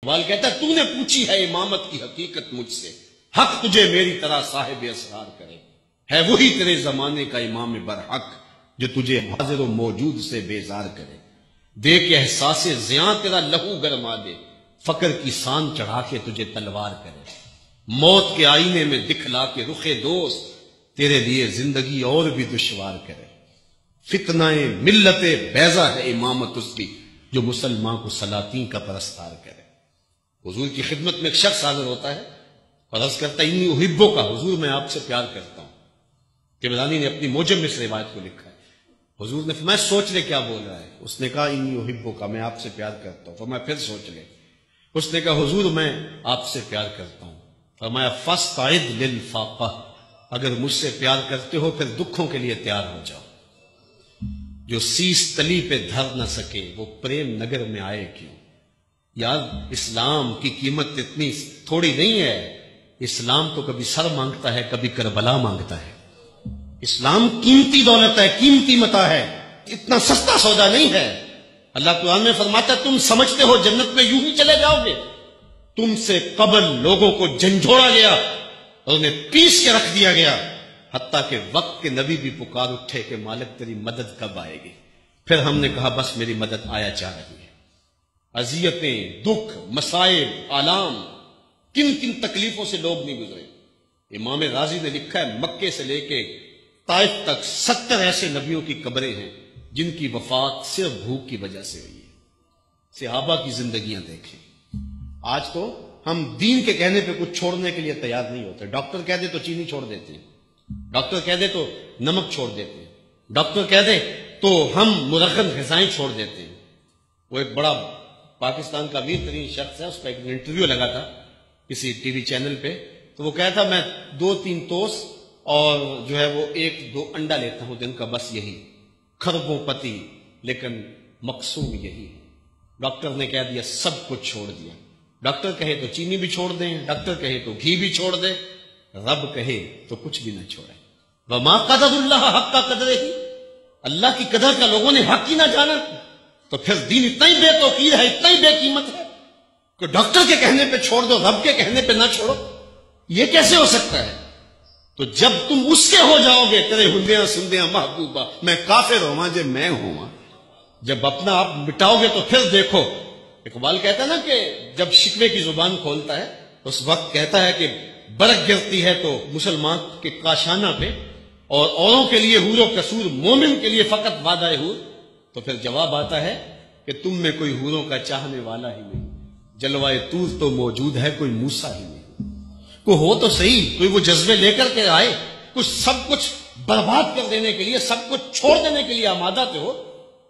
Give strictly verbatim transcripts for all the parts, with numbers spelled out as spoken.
اقبال کہتا ہے تو نے پوچھی ہے امامت کی حقیقت مجھ سے، حق تجھے میری طرح صاحب اسرار کرے، ہے وہی تیرے زمانے کا امام برحق جو تجھے حاضر و موجود سے بیزار کرے، دے کے احساس زیاں تیرا لہو گرما دے، فقر کی سان چڑھا کے تجھے تلوار کرے، موت کے آئینے میں دکھلا کے رخ دوست تیرے لیے زندگی اور بھی دشوار کرے، فتنہ ملت بیضا ہے امامت اس کی جو مسلمان کو سلاطین کا پرستار کرے۔ حضور کی خدمت میں ایک شخص حاضر ہوتا ہے اور عرض کرتا ہے انی احبو کا، حضور میں آپ سے پیار کرتا ہوں۔ طبرانی نے اپنی موجم میں اس روایت کو لکھا ہے۔ حضور نے فرمایا سوچ لے کیا بول رہا ہے۔ اس نے کہا انی احبو کا، میں آپ سے پیار کرتا ہوں۔ فرمایا پھر سوچ لے۔ اس نے کہا حضور میں آپ سے پیار کرتا ہوں۔ فرمایا فاستعد للفاقہ، اگر مجھ سے پیار کرتے ہو پھر دکھوں کے لیے تیار ہو جاؤ۔ جو سیس تلی پہ دھر نہ سکے وہ پریم نگر میں آئے کیوں؟ یار اسلام کی قیمت اتنی تھوڑی نہیں ہے، اسلام تو کبھی سر مانگتا ہے کبھی کربلا مانگتا ہے۔ اسلام قیمتی دولت ہے، قیمتی متاع ہے، اتنا سستا سودا نہیں ہے۔ اللہ قرآن میں فرماتا ہے تم سمجھتے ہو جنت میں یوں ہی چلے جاؤ گے؟ تم سے قبل لوگوں کو جھنجھوڑا گیا اور انہیں پیس کے رکھ دیا گیا، حتیٰ کہ وقت کے نبی بھی پکار اٹھے کہ مالک تیری مدد کب آئے گی؟ پھر ہم نے کہا بس میری مدد آیا جا رہی ہے۔ اذیتیں، دکھ، مسائل، آلام، کن کن تکلیفوں سے لوگ نہیں گزرے۔ امام رازی نے لکھا ہے مکے سے لے کے طائف تک ستر ایسے نبیوں کی قبریں ہیں جن کی وفات صرف بھوک کی وجہ سے ہوئی ہے۔ صحابہ کی زندگیاں دیکھیں۔ آج تو ہم دین کے کہنے پہ کچھ چھوڑنے کے لیے تیار نہیں ہوتے۔ ڈاکٹر کہہ دے تو چینی چھوڑ دیتے ہیں، ڈاکٹر کہہ دے تو نمک چھوڑ دیتے ہیں، ڈاکٹر کہہ دے تو ہم مرغن غذائیں چھوڑ دیتے ہیں۔ وہ ایک بڑا پاکستان کا امیر ترین شخص ہے، اس کا ایک انٹرویو لگا تھا کسی ٹی وی چینل پہ، تو وہ کہتا میں دو تین توس اور جو ہے وہ ایک دو انڈا لیتا ہوں دن کا، بس یہی، کھربوں پتی، لیکن مقصود یہی ہے۔ ڈاکٹر نے کہہ دیا سب کچھ چھوڑ دیا۔ ڈاکٹر کہے تو چینی بھی چھوڑ دیں، ڈاکٹر کہے تو گھی بھی چھوڑ دیں، رب کہے تو کچھ بھی نہ چھوڑے۔ وما قدر اللہ حق کا قدر ہی، اللہ کی قدر کا لوگوں نے حق ہی نہ جانا، تو پھر دین اتنا ہی بے توقیر ہے، اتنا ہی بے قیمت ہے کہ ڈاکٹر کے کہنے پہ چھوڑ دو، رب کے کہنے پہ نہ چھوڑو، یہ کیسے ہو سکتا ہے؟ تو جب تم اس کے ہو جاؤ گے تیرے ہندیاں سندیاں محبوبہ میں کافر ہوں جب میں ہوں، جب اپنا آپ مٹاؤ گے تو پھر دیکھو۔ اقبال کہتا ہے نا کہ جب شکوے کی زبان کھولتا ہے اس وقت کہتا ہے کہ برق گرتی ہے تو مسلمان کے کاشانہ پہ، اور اوروں کے لیے حور و قصور، مومن کے لیے فقط وعدہ حور، تو پھر جواب آتا ہے کہ تم میں کوئی حوروں کا چاہنے والا ہی نہیں، جلوائے طور تو موجود ہے کوئی موسیٰ ہی نہیں۔ کوئی ہو تو صحیح، کوئی وہ جذبے لے کر کے آئے، کچھ سب کچھ برباد کر دینے کے لیے، سب کچھ چھوڑ دینے کے لیے آمادہ تھے ہو۔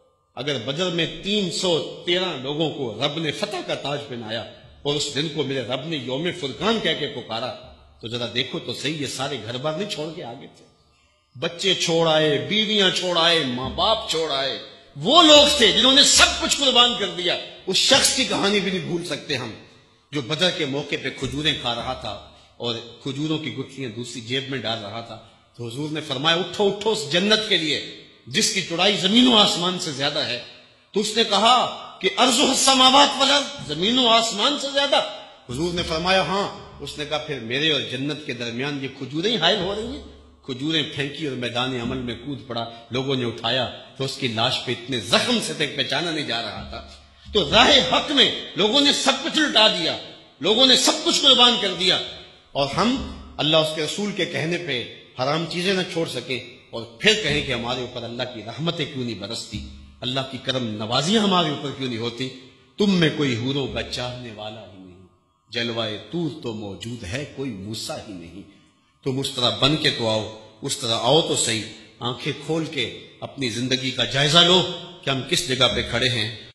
اگر بدر میں تین سو تیرہ لوگوں کو رب نے فتح کا تاج پہنایا اور اس دن کو میرے رب نے یوم فرقان کہہ کے پکارا، تو ذرا دیکھو تو صحیح، یہ سارے گھر بار نہیں چھوڑ کے آگے تھے، بچے چھوڑ آئے، بیویاں چھوڑ آئے، ماں باپ چھوڑ آئے، وہ لوگ تھے جنہوں نے سب کچھ قربان کر دیا۔ اس شخص کی کہانی بھی نہیں بھول سکتے ہم جو بدر کے موقع پہ کھجوریں کھا رہا تھا اور کھجوروں کی گٹھلیاں دوسری جیب میں ڈال رہا تھا، تو حضور نے فرمایا اٹھو اٹھو اس جنت کے لیے جس کی چوڑائی زمین و آسمان سے زیادہ ہے۔ تو اس نے کہا کہ ارض السماوات والارض، زمین و آسمان سے زیادہ؟ حضور نے فرمایا ہاں۔ اس نے کہا پھر میرے اور جنت کے درمیان یہ کھجوریں حائل ہو رہی ہیں؟ کھجوریں پھینکی اور میدان عمل میں کود پڑا، لوگوں نے اٹھایا تو اس کی لاش پہ اتنے زخم سے تک پہچانا نہیں جا رہا تھا۔ تو راہ حق میں لوگوں نے سب کچھ لٹا دیا، لوگوں نے سب کچھ قربان کر دیا، اور ہم اللہ اس کے رسول کے کہنے پہ حرام چیزیں نہ چھوڑ سکے، اور پھر کہیں کہ ہمارے اوپر اللہ کی رحمتیں کیوں نہیں برستی، اللہ کی کرم نوازیاں ہمارے اوپر کیوں نہیں ہوتی۔ تم میں کوئی حوروں کا چاہنے والا ہی نہیں، جلوائے طور تو موجود ہے کوئی موسیٰ ہی نہیں۔ تم اس طرح بن کے تو آؤ، اس طرح آؤ تو صحیح، آنکھیں کھول کے اپنی زندگی کا جائزہ لو کہ ہم کس جگہ پہ کھڑے ہیں